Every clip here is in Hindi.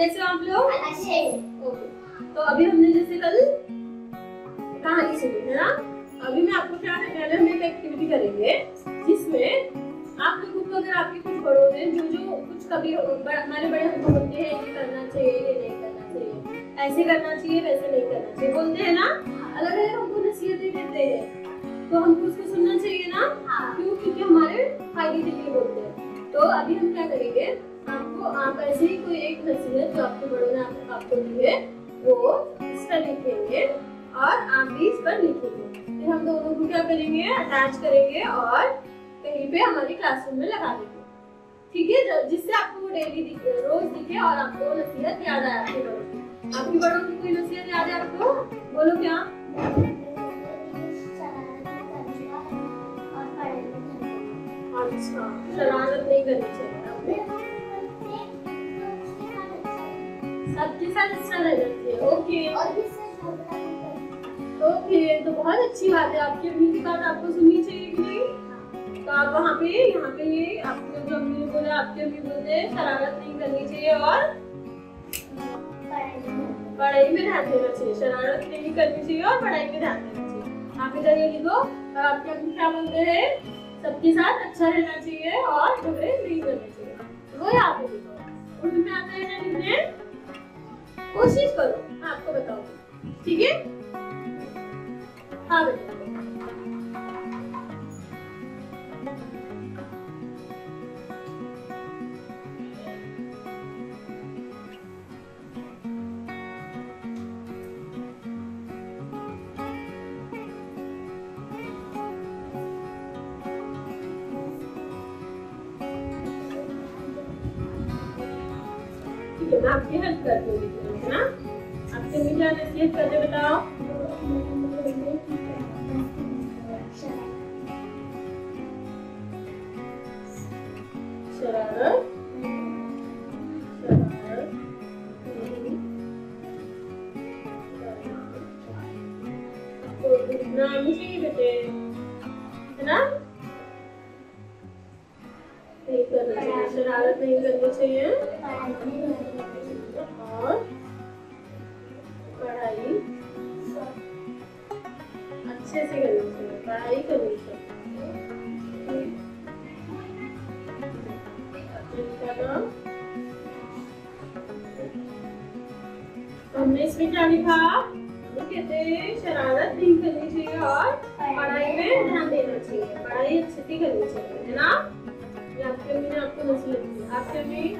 कैसे हो आप लोग? अच्छे। ओके, तो अभी हमने जैसे कल कहानी सुनी है ना, अभी मैं आपको क्या पहले हम एक एक्टिविटी करेंगे जिसमें आप लोगों को, अगर आपके कुछ बड़ों ने जो कुछ कभी हमारे बड़े हमको बोलते हैं ये करना चाहिए, ये नहीं करना चाहिए, ऐसे करना चाहिए, वैसे नहीं करना चाहिए, बोलते हैं ना, अलग अलग हमको नसीहतें देते हैं, तो हमको उसको सुनना चाहिए ना। क्यों? क्योंकि हमारे फायदे के लिए बोलते हैं। तो अभी हम क्या करेंगे, आप ऐसे ही कोई एक नसीहत जो आपके बड़ों ने आपको दी है वो इस पर लिखेंगे और आप भी इस पर लिखेंगे। फिर हम दोनों को क्या करेंगे, अटैच करेंगे और कहीं पे हमारी क्लासरूम में लगा देंगे, ठीक है, जिससे आपको वो डेली दिखे, रोज दिखे और आपको नसीहत याद आए आपके बड़ों की। आपके बड़ों की कोई नसीहत याद है आपको? बोलो क्या? अच्छा, शरारत नहीं करनी चाहिए, सबके साथ अच्छा रहना चाहिए। ओके, तो बहुत अच्छी बात है, आपकी अम्मी की बात आपको सुननी चाहिए कि नहीं? तो आप वहाँ पे ये आपने जो अम्मी ने बोला, आपकी अम्मी बोलते हैं शरारत नहीं करनी चाहिए और पढ़ाई में ध्यान देना चाहिए, शरारत नहीं करनी चाहिए और पढ़ाई में ध्यान देना चाहिए। आप इधर ये लिखो, और आपकी अम्मी क्या बोलते हैं, सबके साथ अच्छा रहना चाहिए और झगड़े नहीं करने चाहिए, वो यहाँ पे लिखो। उर्दू में आता है ना लिखने? कोशिश करो, मैं आपको बताऊंगी, ठीक है? हाँ बेटा, ठीक है, मैं आपकी हेल्प करती हूँ, है ना? आपके अम्मी क्या नसीहत करते बताओ? शरारत नहीं चाहिए बेटे, है ना? नहीं करना चाहिए, शरारत नहीं करनी चाहिए और पढ़ाई अच्छे से करनी चाहिए, पढ़ाई करनी चाहिए। हमने इसमें क्या लिखा? वो कहते हैं शरारत नहीं करनी चाहिए और पढ़ाई में ध्यान देना चाहिए, पढ़ाई अच्छे से करनी चाहिए, है ना? ये आपके अम्मी ने आपको नसीहत दी। आपके अम्मी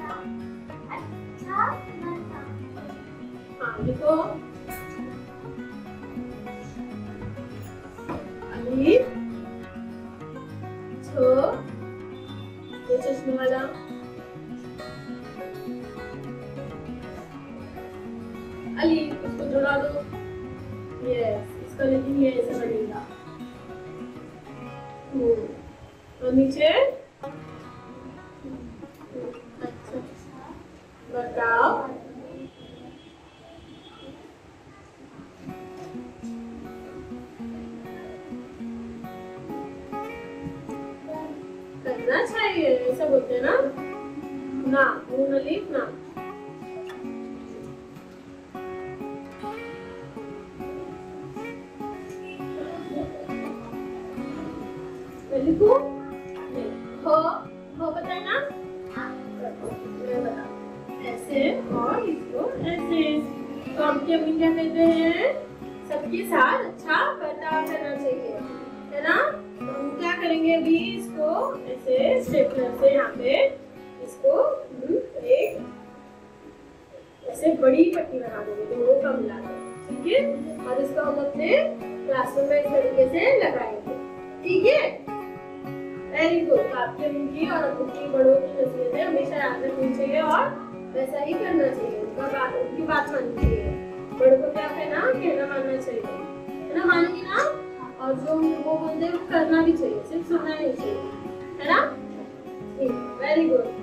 हाँ लिखो, अलीफ छो, ये चश्मे वाला, अलीफ उसको जुड़ा दो, यस, इसका लिखेंगे ऐसे बनेगा। और नीचे अच्छा बताओ, करना चाहिए, ऐसा बोलते हैं ना, ना नून अलीफ ना। लिखो, हो पता है ना? मैं बता, ऐसे और इसको ऐसे। तो आपकी अम्मी क्या कहते हैं, सबके साथ अच्छा बर्ताव करना चाहिए, है ना? तो हम क्या करेंगे अभी, इसको ऐसे स्टेपलर से यहाँ पे इसको एक ऐसे बड़ी पट्टी बना देंगे, दोनों का मिला के, ठीक है? और इसको हम अपने क्लासरूम में इस तरीके से लगाएंगे, ठीक है? Very good. आपके उनकी और उनकी बड़ों की नसीहतें हमेशा याद रखनी चाहिए और वैसा ही करना चाहिए, उनकी बात माननी चाहिए, बड़ों को क्या कहना मानना चाहिए, है ना? मानेंगे ना? और जो वो बोलते हैं वो करना भी चाहिए, सिर्फ सुनना नहीं चाहिए, है ना? Very good.